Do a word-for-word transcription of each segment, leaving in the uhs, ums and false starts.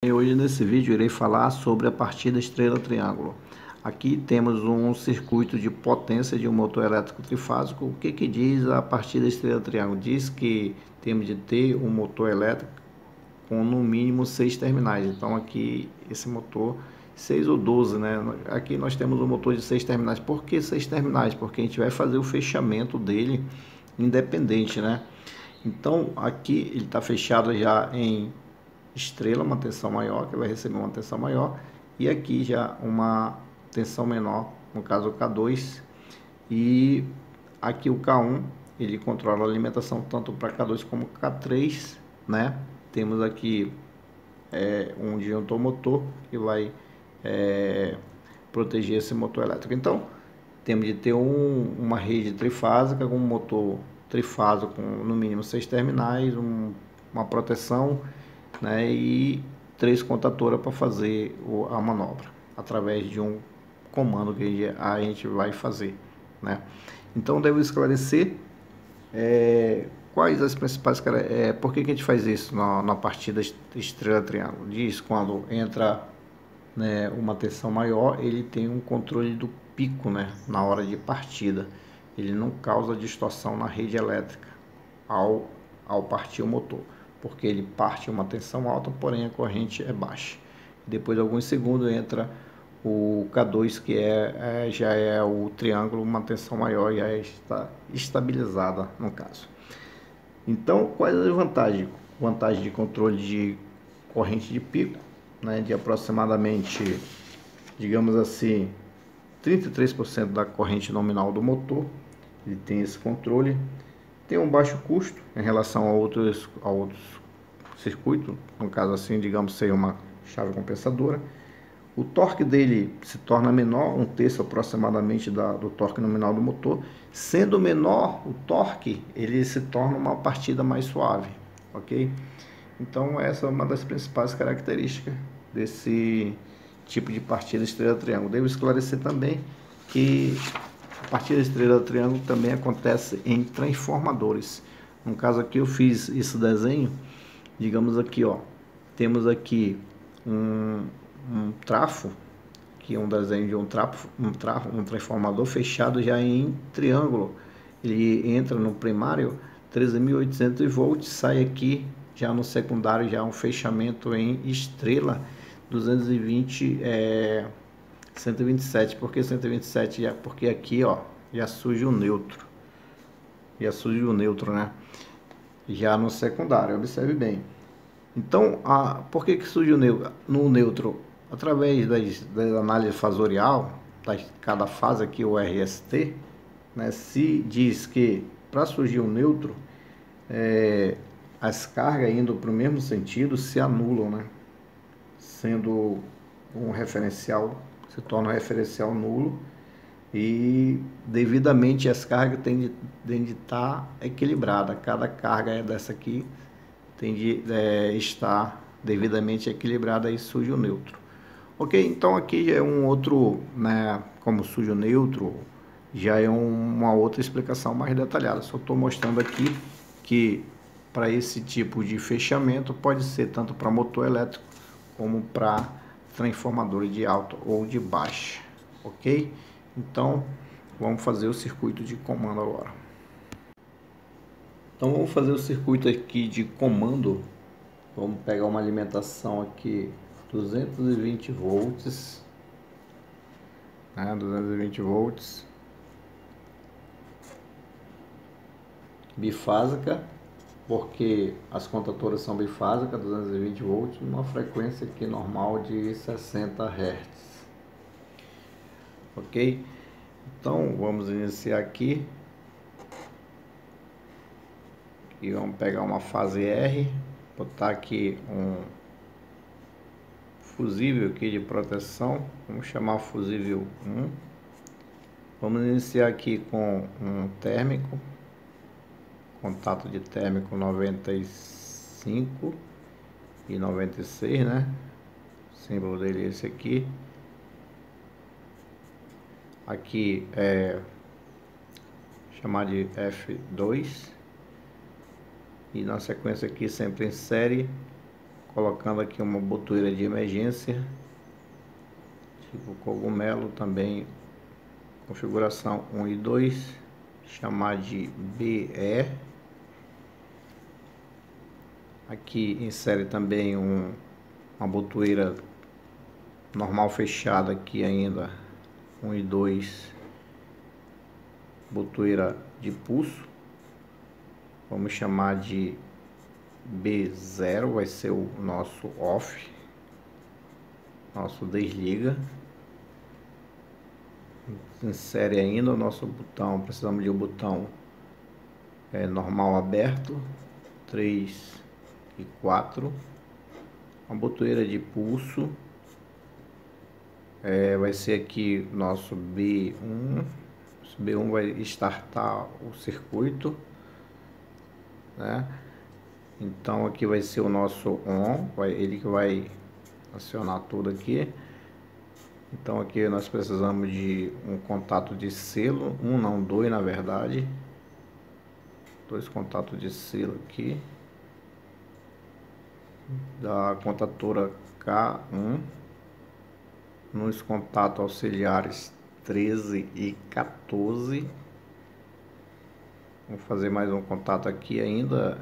E hoje nesse vídeo irei falar sobre a partida estrela-triângulo. Aqui temos um circuito de potência de um motor elétrico trifásico. O que que diz a partida estrela-triângulo? Diz que temos de ter um motor elétrico com no mínimo seis terminais. Então aqui esse motor seis ou doze, né? Aqui nós temos um motor de seis terminais. Por que seis terminais? Porque a gente vai fazer o fechamento dele independente, né? Então aqui ele está fechado já em estrela, uma tensão maior, que vai receber uma tensão maior, e aqui já uma tensão menor, no caso o K dois, e aqui o K um, ele controla a alimentação tanto para K dois como K três, né? Temos aqui é, um disjuntor motor que vai é, proteger esse motor elétrico. Então, temos de ter um, uma rede trifásica com um motor trifásico com no mínimo seis terminais, um, uma proteção, né, e três contatoras para fazer o, a manobra através de um comando que a gente vai fazer, né? Então devo esclarecer é, quais as principais é, por que, que a gente faz isso na, na partida estrela-triângulo. Diz quando entra, né, uma tensão maior, ele tem um controle do pico, né, na hora de partida, ele não causa distorção na rede elétrica ao, ao partir o motor, porque ele parte uma tensão alta, porém a corrente é baixa. Depois de alguns segundos entra o K dois, que é, é, já é o triângulo, uma tensão maior, já está estabilizada no caso. Então, quais as vantagens? Vantagem de controle de corrente de pico, né, de aproximadamente, digamos assim, trinta e três por cento da corrente nominal do motor, ele tem esse controle. Tem um baixo custo em relação a outros, a outros circuitos, no caso assim, digamos, ser uma chave compensadora. O torque dele se torna menor, um terço aproximadamente da, do torque nominal do motor. Sendo menor o torque, ele se torna uma partida mais suave, ok? Então essa é uma das principais características desse tipo de partida estrela-triângulo. Devo esclarecer também que a partida estrela-triângulo também acontece em transformadores. No caso aqui eu fiz esse desenho, digamos aqui, ó, temos aqui um, um trafo, que é um desenho de um trafo, um trafo, um transformador fechado já em triângulo. Ele entra no primário treze mil e oitocentos volts, sai aqui já no secundário já um fechamento em estrela duzentos e vinte, é, cento e vinte e sete. Por que cento e vinte e sete? Porque aqui, ó, já surge o neutro. Já surge o neutro, né? Já no secundário, observe bem. Então, a, por que que surge o neutro? No neutro, através das, da análise fasorial, da cada fase aqui, o R S T, né, se diz que para surgir o neutro, é, as cargas indo para o mesmo sentido se anulam, né? Sendo um referencial, se torna um referencial nulo, e devidamente as cargas têm de, de estar equilibradas. Cada carga dessa aqui tem de é, estar devidamente equilibrada, e surge o neutro. Ok, então aqui já é um outro, né, como surge o neutro, já é um, uma outra explicação mais detalhada. Só estou mostrando aqui que para esse tipo de fechamento pode ser tanto para motor elétrico como para transformadores de alta ou de baixa, ok? Então vamos fazer o circuito de comando agora. Então vamos fazer o circuito aqui de comando. Vamos pegar uma alimentação aqui duzentos e vinte volts, né? duzentos e vinte volts, bifásica, porque as contatoras são bifásicas, duzentos e vinte volts, numa frequência aqui normal de sessenta hertz, ok? Então vamos iniciar aqui e vamos pegar uma fase R, botar aqui um fusível aqui de proteção, vamos chamar fusível um. Vamos iniciar aqui com um térmico, contato de térmico noventa e cinco e noventa e seis, né? O símbolo dele é esse aqui. Aqui é chamar de F dois, e na sequência aqui sempre em série colocando aqui uma botoeira de emergência, tipo cogumelo também, configuração um e dois, chamar de B E. Aqui insere também um, uma botoeira normal fechada aqui ainda, um e dois, botoeira de pulso, vamos chamar de B zero, vai ser o nosso off, nosso desliga. Insere ainda o nosso botão, precisamos de um botão é, normal aberto, três e quatro, uma botoeira de pulso, é, vai ser aqui nosso B um, o B um vai startar o circuito, né? Então aqui vai ser o nosso on, vai, ele que vai acionar tudo aqui. Então aqui nós precisamos de um contato de selo, um não, dois na verdade, dois contatos de selo aqui, da contatora K um, nos contatos auxiliares treze e quatorze. Vou fazer mais um contato aqui ainda,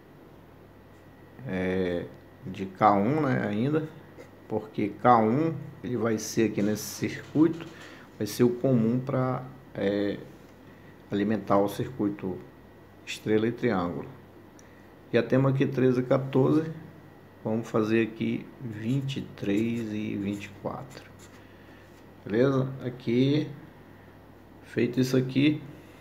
é, de K um, né, ainda, porque K um ele vai ser aqui nesse circuito, vai ser o comum para é, alimentar o circuito estrela e triângulo. Já temos aqui treze e quatorze, vamos fazer aqui vinte e três e vinte e quatro, beleza? Aqui, feito isso aqui,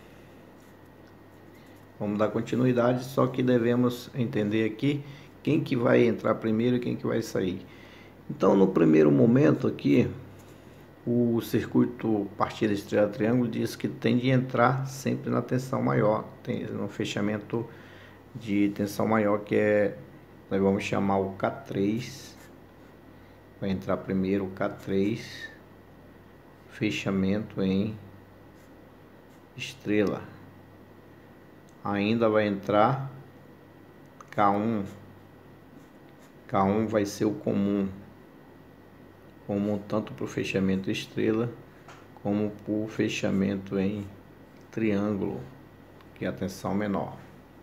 vamos dar continuidade, só que devemos entender aqui quem que vai entrar primeiro e quem que vai sair. Então, no primeiro momento aqui, o circuito partida estrela triângulo diz que tem de entrar sempre na tensão maior, tem no fechamento de tensão maior, que é, nós vamos chamar o K três, vai entrar primeiro o K três, fechamento em estrela. Ainda vai entrar K um, K um vai ser o comum, comum tanto para o fechamento estrela como para o fechamento em triângulo, que é a tensão menor.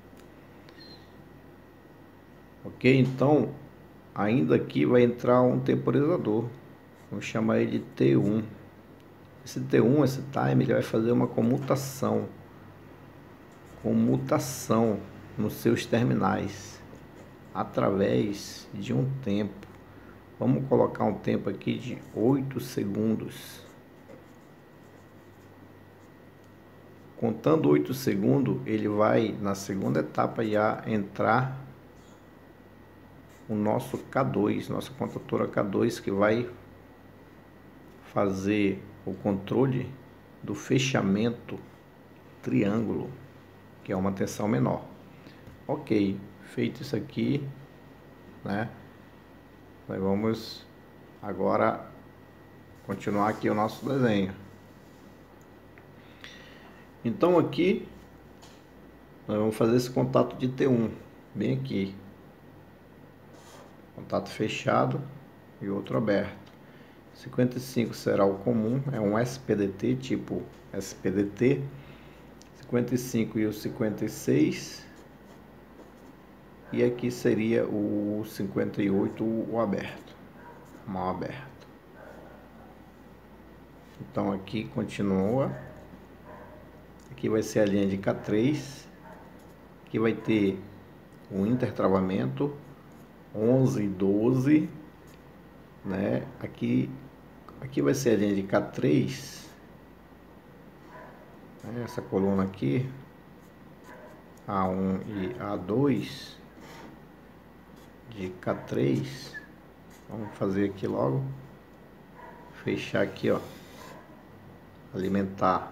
Ok? Então, ainda aqui vai entrar um temporizador, vamos chamar ele de T um. Esse T um, esse time, ele vai fazer uma comutação, comutação nos seus terminais, através de um tempo. Vamos colocar um tempo aqui de oito segundos. Contando oito segundos, ele vai, na segunda etapa, já entrar o nosso K dois, nossa contatora K dois, que vai fazer o controle do fechamento triângulo, que é uma tensão menor. Ok, feito isso aqui, né? Nós vamos agora continuar aqui o nosso desenho. Então aqui nós vamos fazer esse contato de T um, bem aqui, contato fechado e outro aberto. cinquenta e cinco será o comum, é um S P D T, tipo S P D T. cinquenta e cinco e o cinquenta e seis, e aqui seria o cinquenta e oito, o aberto, mal aberto. Então aqui continua, aqui vai ser a linha de K três, aqui vai ter o intertravamento onze e doze, né? Aqui, aqui vai ser a linha de K três, né? Essa coluna aqui, A um e A dois, de K três, vamos fazer aqui logo, fechar aqui, ó, alimentar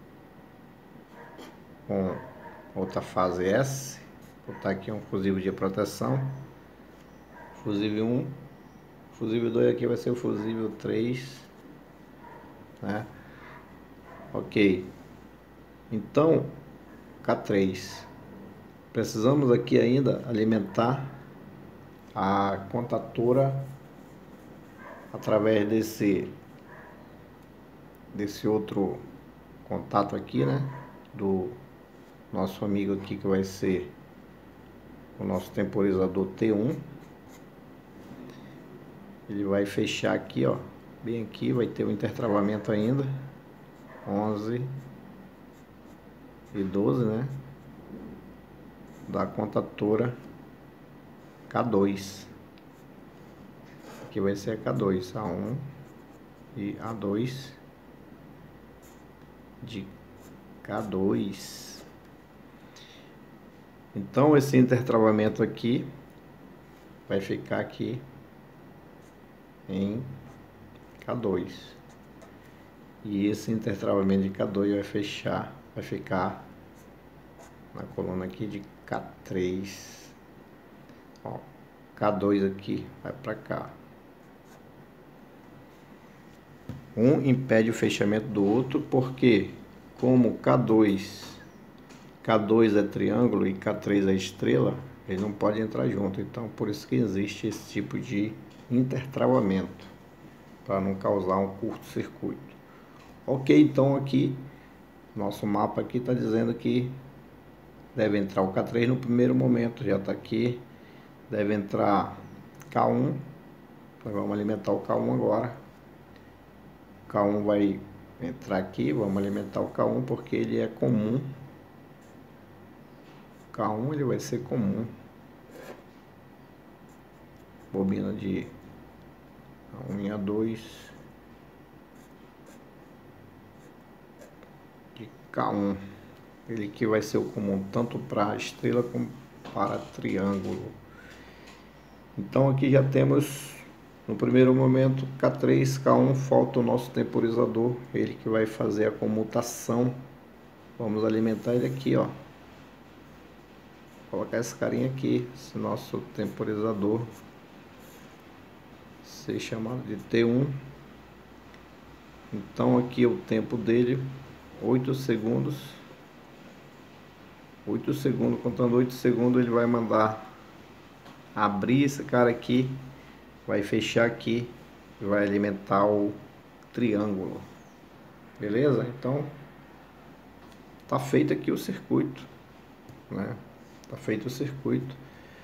com outra fase S, botar aqui um fusível de proteção, fusível um, fusível dois aqui vai ser o fusível três, né? Ok, então K três, precisamos aqui ainda alimentar a contatora através desse desse outro contato aqui, né, do nosso amigo aqui, que vai ser o nosso temporizador T um. Ele vai fechar aqui, ó, bem aqui, vai ter o intertravamento ainda, onze e doze, né, da contatora K dois. Aqui vai ser a K dois, A um e A dois de K dois. Então esse intertravamento aqui vai ficar aqui em K dois, e esse intertravamento de K dois vai fechar, vai ficar na coluna aqui de K três. Ó, K dois aqui vai para cá. Um impede o fechamento do outro, porque como K dois, K dois é triângulo e K três é estrela, eles não podem entrar junto. Então por isso que existe esse tipo de intertravamento, para não causar um curto-circuito. Ok, então aqui nosso mapa aqui está dizendo que deve entrar o K três no primeiro momento, já está aqui. Deve entrar K um, nós vamos alimentar o K um agora. O K um vai entrar aqui, vamos alimentar o K um porque ele é comum. O K um ele vai ser comum. Bobina de A um e A dois de K um. Ele que vai ser o comum tanto para estrela como para triângulo. Então aqui já temos no primeiro momento K três, K um, falta o nosso temporizador, ele que vai fazer a comutação. Vamos alimentar ele aqui, ó. Colocar esse carinha aqui, esse nosso temporizador, ser chamado de T um. Então aqui o tempo dele, oito segundos. oito segundos, contando oito segundos, ele vai mandar abrir esse cara aqui, vai fechar aqui e vai alimentar o triângulo. Beleza? Então tá feito aqui o circuito, né? Tá feito o circuito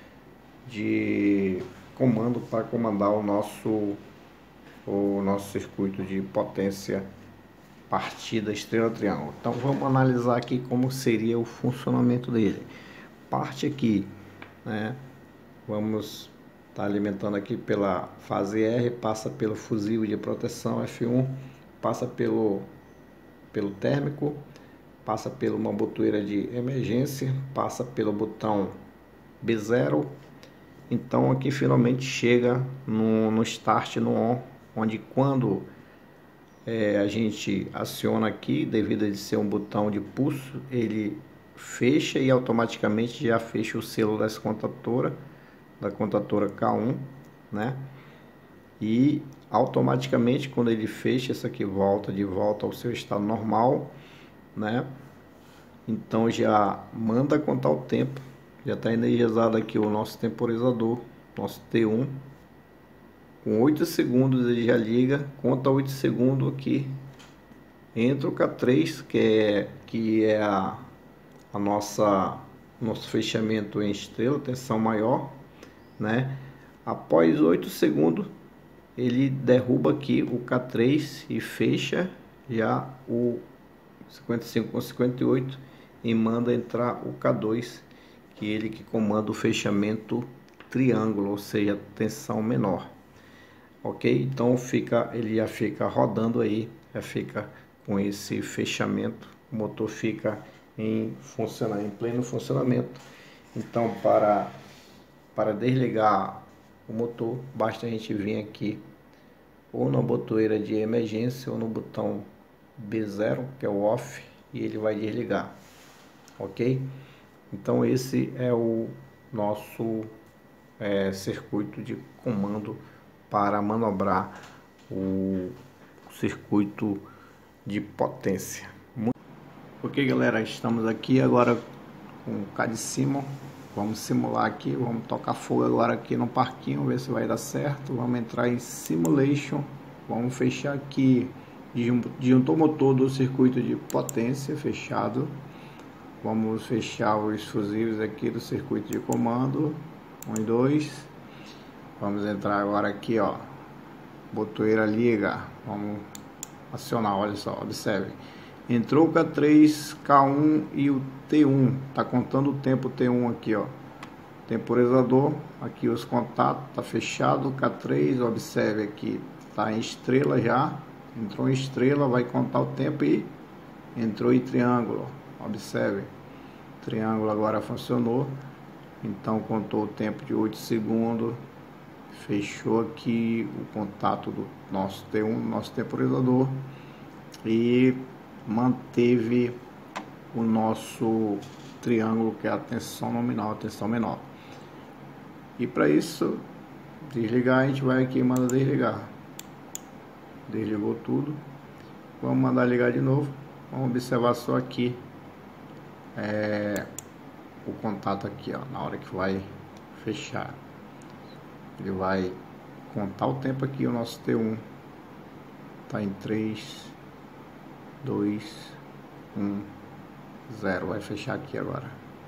de comando para comandar o nosso o nosso circuito de potência partida estrela triângulo. Então vamos analisar aqui como seria o funcionamento dele. Parte aqui, né? Vamos estar tá alimentando aqui pela fase R, passa pelo fusível de proteção F um, passa pelo pelo térmico, passa pela uma botoeira de emergência, passa pelo botão B zero. Então aqui finalmente chega no, no start, no on, onde quando é, a gente aciona aqui, devido a ele ser um botão de pulso, ele fecha e automaticamente já fecha o selo dessa contatora, da contatora K um, né? E automaticamente quando ele fecha, isso aqui volta de volta ao seu estado normal, né? Então já manda contar o tempo, já está energizado aqui o nosso temporizador, nosso T um. Com oito segundos ele já liga, conta oito segundos aqui, entra o K três, que é, que é a, a nossa nosso fechamento em estrela, tensão maior, né? Após oito segundos ele derruba aqui o K três e fecha já o cinquenta e cinco com cinquenta e oito e manda entrar o K dois, que é ele que comanda o fechamento triângulo, ou seja, tensão menor. Ok? Então fica, ele já fica rodando aí, já fica com esse fechamento, o motor fica em funcionar, em pleno funcionamento. Então para para desligar o motor, basta a gente vir aqui ou na botoeira de emergência ou no botão B zero, que é o off, e ele vai desligar. Ok? Então esse é o nosso é, circuito de comando para manobrar o circuito de potência. Ok, galera, estamos aqui agora com o K de cima, Vamos simular aqui, vamos tocar fogo agora aqui no parquinho, ver se vai dar certo. Vamos entrar em Simulation, vamos fechar aqui disjuntor motor do circuito de potência fechado. Vamos fechar os fusíveis aqui do circuito de comando, um e dois. Vamos entrar agora aqui, ó, botoeira liga, vamos acionar, olha só, observe. Entrou o K três, K um e o T um, tá contando o tempo T um aqui, ó. Temporizador, aqui os contatos, tá fechado, K três, observe aqui, tá em estrela já, entrou em estrela, vai contar o tempo e entrou em triângulo, observe, triângulo agora funcionou, então contou o tempo de oito segundos, fechou aqui o contato do nosso T um, nosso temporizador, e manteve o nosso triângulo, que é a tensão nominal, a tensão menor. E para isso, desligar, a gente vai aqui e manda desligar. Desligou tudo. Vamos mandar ligar de novo. Vamos observar só aqui é, o contato aqui, ó, na hora que vai fechar. Ele vai contar o tempo aqui, o nosso T um tá em três, dois, um, zero. Vai fechar aqui agora.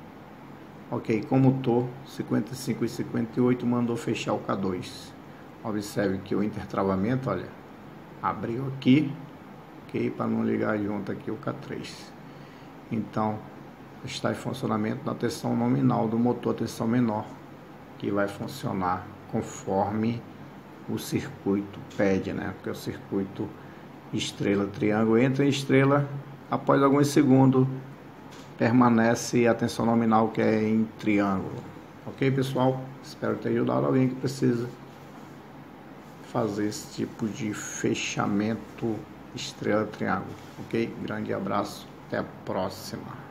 Ok, como tô cinquenta e cinco e cinquenta e oito, mandou fechar o K dois. Observe que o intertravamento, olha, abriu aqui, ok, para não ligar junto aqui o K três. Então, está em funcionamento na tensão nominal do motor, tensão menor, que vai funcionar conforme o circuito pede, né? Porque o circuito estrela, triângulo, entra em estrela, após alguns segundos permanece a tensão nominal, que é em triângulo. Ok, pessoal? Espero ter ajudado alguém que precisa fazer esse tipo de fechamento estrela, triângulo. Ok? Grande abraço, até a próxima.